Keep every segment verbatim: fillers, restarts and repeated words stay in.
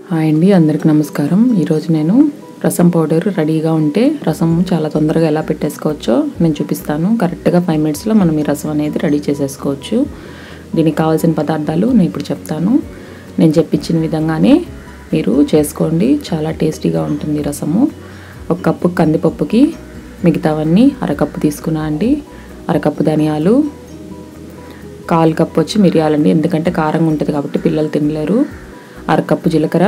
Hi అండి, అందరికీ నమస్కారం. ఈరోజు నేను రసం పౌడర్ రెడీగా ఉంటే రసం చాలా తొందరగా ఎలా పెట్టేసుకోవచ్చో నేను చూపిస్తాను. కరెక్ట్గా ఫైవ్ మినిట్స్లో మనం ఈ రసం అనేది రెడీ చేసేసుకోవచ్చు. దీనికి కావాల్సిన పదార్థాలు నేను ఇప్పుడు చెప్తాను. నేను చెప్పించిన విధంగానే మీరు చేసుకోండి. చాలా టేస్టీగా ఉంటుంది రసము. ఒక కప్పు కందిపప్పుకి మిగతావన్నీ అరకప్పు తీసుకున్నా అండి. అరకప్పు ధనియాలు, కాల్ కప్పు వచ్చి మిరియాలండి, ఎందుకంటే కారంగా ఉంటుంది కాబట్టి పిల్లలు తినలేరు. అరకప్పు జీలకర్ర,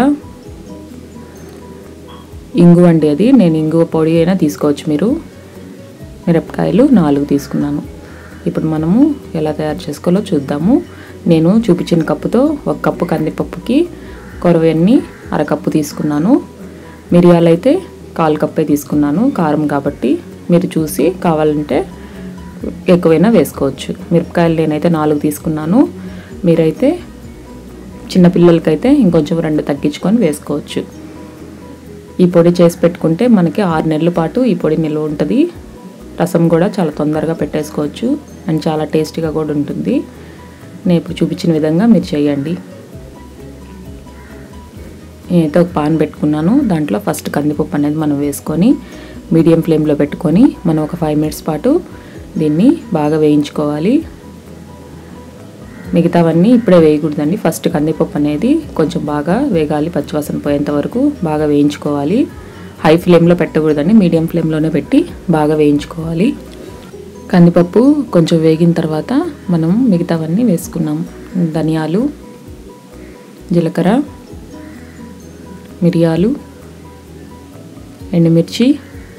ఇంగువ అండి, అది నేను ఇంగువ పొడి అయినా తీసుకోవచ్చు మీరు. మిరపకాయలు నాలుగు తీసుకున్నాను. ఇప్పుడు మనము ఎలా తయారు చేసుకోవాలో చూద్దాము. నేను చూపించిన కప్పుతో ఒక కప్పు కందిపప్పుకి కొరవన్నీ అరకప్పు తీసుకున్నాను. మిరియాలు అయితే కాల్ కప్పే తీసుకున్నాను, కారం కాబట్టి మీరు చూసి కావాలంటే ఎక్కువైనా వేసుకోవచ్చు. మిరపకాయలు నేనైతే నాలుగు తీసుకున్నాను. మీరైతే చిన్నపిల్లలకైతే ఇంకొంచెం రెండు తగ్గించుకొని వేసుకోవచ్చు. ఈ పొడి చేసి పెట్టుకుంటే మనకి ఆరు నెలల పాటు ఈ పొడి నిల్వ ఉంటుంది. రసం కూడా చాలా తొందరగా పెట్టేసుకోవచ్చు అండ్ చాలా టేస్టీగా కూడా ఉంటుంది. నేను ఇప్పుడు చూపించిన విధంగా మీరు చేయండి. నేనైతే ఒక పాన్ పెట్టుకున్నాను. దాంట్లో ఫస్ట్ కందిపప్పు అనేది మనం వేసుకొని మీడియం ఫ్లేమ్లో పెట్టుకొని మనం ఒక ఫైవ్ మినిట్స్ పాటు దీన్ని బాగా వేయించుకోవాలి. మిగతావన్నీ ఇప్పుడే వేయకూడదండి. ఫస్ట్ కందిపప్పు అనేది కొంచెం బాగా వేగాలి, పచ్చివాసన పోయేంత వరకు బాగా వేయించుకోవాలి. హై ఫ్లేమ్లో పెట్టకూడదండి, మీడియం ఫ్లేమ్లోనే పెట్టి బాగా వేయించుకోవాలి. కందిపప్పు కొంచెం వేగిన తర్వాత మనం మిగతావన్నీ వేసుకున్నాం. ధనియాలు, జీలకర్ర, మిరియాలు, ఎండుమిర్చి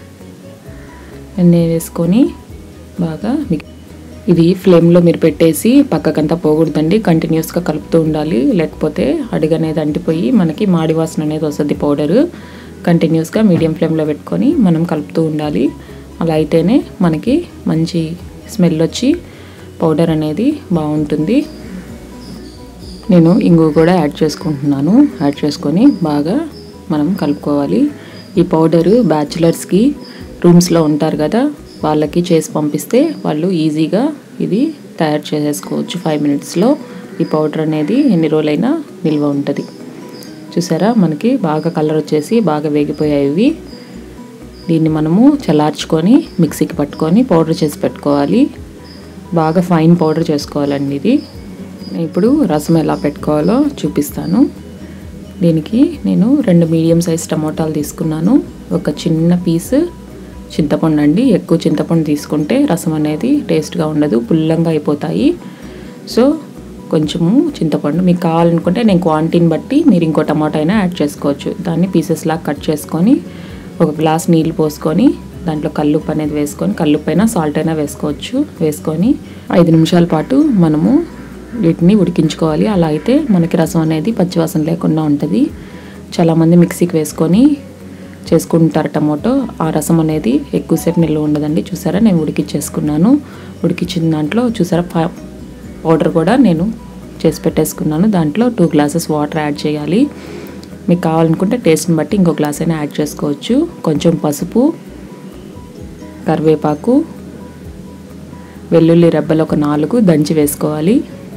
అన్నీ వేసుకొని బాగా ఇది ఫ్లేమ్లో మీరు పెట్టేసి పక్కకంతా పోకూడదండి, కంటిన్యూస్గా కలుపుతూ ఉండాలి. లేకపోతే అడుగు అనేది అంటిపోయి మనకి మాడి వాసన అనేది వస్తుంది. పౌడరు కంటిన్యూస్గా మీడియం ఫ్లేమ్లో పెట్టుకొని మనం కలుపుతూ ఉండాలి. అలా అయితేనే మనకి మంచి స్మెల్ వచ్చి పౌడర్ అనేది బాగుంటుంది. నేను ఇంగువ కూడా యాడ్ చేసుకుంటున్నాను. యాడ్ చేసుకొని బాగా మనం కలుపుకోవాలి. ఈ పౌడరు బ్యాచిలర్స్కి రూమ్స్లో ఉంటారు కదా, వాళ్ళకి చేసి పంపిస్తే వాళ్ళు ఈజీగా ఇది తయారు చేసేసుకోవచ్చు. ఫైవ్ మినిట్స్లో ఈ పౌడర్ అనేది ఎన్ని రోజులైనా నిల్వ ఉంటుంది. చూసారా, మనకి బాగా కలర్ వచ్చేసి బాగా వేగిపోయాయి. దీన్ని మనము చల్లార్చుకొని మిక్సీకి పట్టుకొని పౌడర్ చేసి పెట్టుకోవాలి. బాగా ఫైన్ పౌడర్ చేసుకోవాలండి ఇది. ఇప్పుడు రసం ఎలా పెట్టుకోవాలో చూపిస్తాను. దీనికి నేను రెండు మీడియం సైజ్ టమోటాలు తీసుకున్నాను. ఒక చిన్న పీసు చింతపండు అండి. ఎక్కువ చింతపండు తీసుకుంటే రసం అనేది టేస్ట్గా ఉండదు, పుల్లంగా అయిపోతాయి. సో కొంచెము చింతపండు మీకు కావాలనుకుంటే నేను క్వాంటిటీని బట్టి మీరు ఇంకో టమాటా అయినా యాడ్ చేసుకోవచ్చు. దాన్ని పీసెస్ లాగా కట్ చేసుకొని ఒక గ్లాస్ నీళ్ళు పోసుకొని దాంట్లో కల్లుప్పు అనేది వేసుకొని, కల్లుప్పు అయినా సాల్ట్ అయినా వేసుకోవచ్చు, వేసుకొని ఐదు నిమిషాల పాటు మనము వీటిని ఉడికించుకోవాలి. అలా అయితే మనకి రసం అనేది పచ్చివాసన లేకుండా ఉంటుంది. చాలామంది మిక్సీకి వేసుకొని చేసుకుంటారు టమోటో. ఆ రసం అనేది ఎక్కువసేపు నిల్వ ఉండదండి. చూసారా, నేను ఉడికిచ్చేసుకున్నాను. ఉడికిచ్చిన దాంట్లో చూసారా పౌడర్ కూడా నేను చేసి పెట్టేసుకున్నాను. దాంట్లో టూ గ్లాసెస్ వాటర్ యాడ్ చేయాలి. మీకు కావాలనుకుంటే టేస్ట్ని బట్టి ఇంకో గ్లాస్ అయినా యాడ్ చేసుకోవచ్చు. కొంచెం పసుపు, కరివేపాకు, వెల్లుల్లి రెబ్బలు ఒక నాలుగు దంచి వేసుకోవాలి,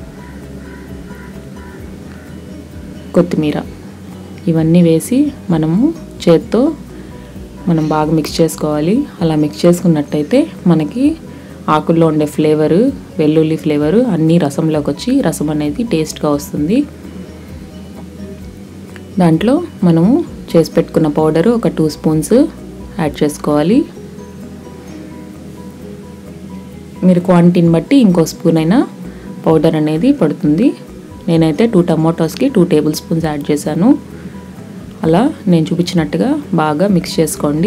కొత్తిమీర, ఇవన్నీ వేసి మనము చేత్తో మనం బాగా మిక్స్ చేసుకోవాలి. అలా మిక్స్ చేసుకున్నట్టయితే మనకి ఆకుల్లో ఉండే ఫ్లేవరు, వెల్లుల్లి ఫ్లేవరు అన్నీ రసంలోకి వచ్చి రసం అనేది టేస్ట్గా వస్తుంది. దాంట్లో మనము చేసి పెట్టుకున్న పౌడరు ఒక టూ స్పూన్స్ యాడ్ చేసుకోవాలి. మీరు క్వాంటిటీని బట్టి ఇంకో స్పూన్ అయినా పౌడర్ అనేది పడుతుంది. నేనైతే టూ టమాటోస్కి టూ టేబుల్ స్పూన్స్ యాడ్ చేశాను. అలా నేను చూపించినట్టుగా బాగా మిక్స్ చేసుకోండి.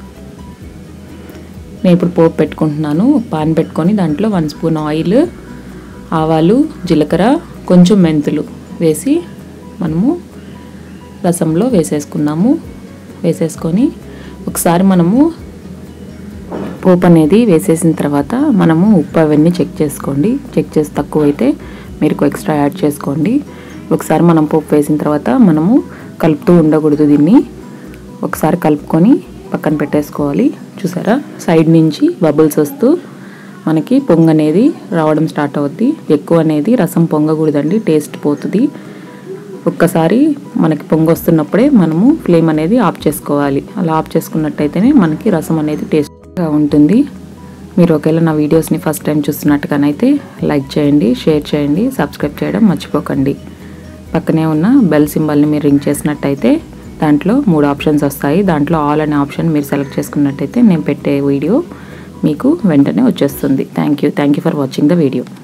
నేను ఇప్పుడు పోపు పెట్టుకుంటున్నాను. పాన్ పెట్టుకొని దాంట్లో వన్ స్పూన్ ఆయిల్, ఆవాలు, జీలకర్ర, కొంచెం మెంతులు వేసి మనము రసంలో వేసేసుకున్నాము. వేసేసుకొని ఒకసారి మనము పోపు అనేది వేసేసిన తర్వాత మనము ఉప్పు అవన్నీ చెక్ చేసుకోండి. చెక్ చేసి తక్కువైతే మీరు ఎక్స్ట్రా యాడ్ చేసుకోండి. ఒకసారి మనం పోపు వేసిన తర్వాత మనము కలుపుతూ ఉండకూడదు. దీన్ని ఒకసారి కలుపుకొని పక్కన పెట్టేసుకోవాలి. చూసారా, సైడ్ నుంచి బబుల్స్ వస్తూ మనకి పొంగు అనేది రావడం స్టార్ట్ అవుద్ది. ఎక్కువ అనేది రసం పొంగకూడదండి, టేస్ట్ పోతుంది. ఒక్కసారి మనకి పొంగు వస్తున్నప్పుడే మనము ఫ్లేమ్ అనేది ఆఫ్ చేసుకోవాలి. అలా ఆఫ్ చేసుకున్నట్టయితేనే మనకి రసం అనేది టేస్ట్గా ఉంటుంది. మీరు ఒకవేళ నా వీడియోస్ని ఫస్ట్ టైం చూస్తున్నట్టుగానైతే లైక్ చేయండి, షేర్ చేయండి, సబ్స్క్రైబ్ చేయడం మర్చిపోకండి. పక్కనే ఉన్న బెల్ సింబల్ని మీరు రింగ్ చేసినట్టయితే దాంట్లో మూడు ఆప్షన్స్ వస్తాయి. దాంట్లో ఆల్ అనే ఆప్షన్ మీరు సెలెక్ట్ చేసుకున్నట్టయితే నేను పెట్టే వీడియో మీకు వెంటనే వచ్చేస్తుంది. Thank you thank you for watching the video.